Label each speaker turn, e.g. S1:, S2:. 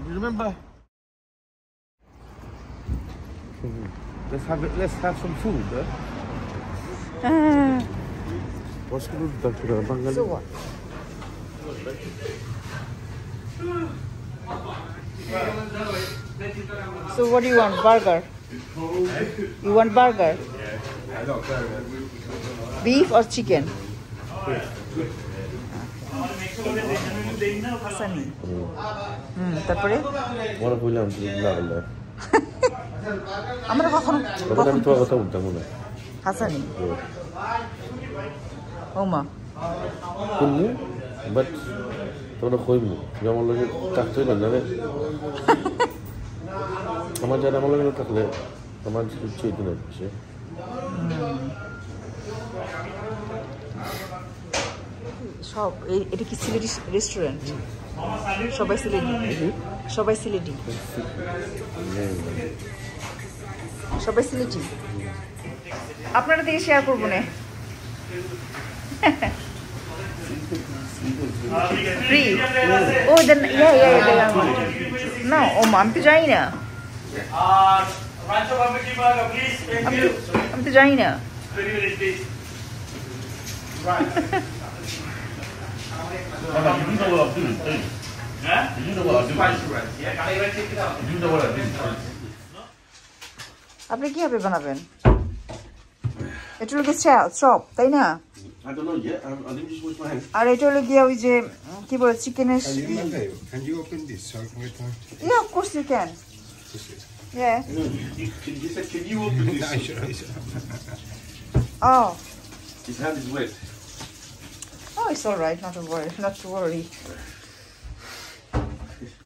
S1: You remember? Let's have some food, What's good, Dr. Bangali?
S2: So what? So what do you want? Burger? You want burger? Beef or chicken? Hasani. তারপরে
S1: মনে কইলাম না বললে
S2: আমরা কখনো
S1: আমি তোমার কথা বলতাম না
S2: হাসানি ওমা
S1: কোননি বাট তোরা কইমু যেমন লাগে থাকতে না জানে আমার যারা আমার লাগে থাকলে আমার কিছু হইতো না সে
S2: সব এটা কি সিলেটি রেস্টুরেন্ট সবাই সিলেটি সবাই সিলেটি সবাই সিলেটি আপনারা থেকে শেয়ার করবো না ফ্রি ও দেন না ও আমি তো যাই না আমি তো যাই না
S1: You know what I'm doing, don't you? Huh? You know what I'm doing. You know what I'm doing.
S2: আপনি কিভাবে বানাবেন এটা হলো চপ তাই না
S1: I don't know yet. I didn't just wash my hands.
S2: আর এটা হলো গিয়া ওই যে কি বলে চিকেনের
S3: Can you open this so I can get time?
S2: Yeah, of course you can. Yeah.
S1: No, you said, can you open this?
S3: I should.
S2: Oh.
S1: His hand is wet.
S2: Oh, it's all right. Not to worry. Not to worry.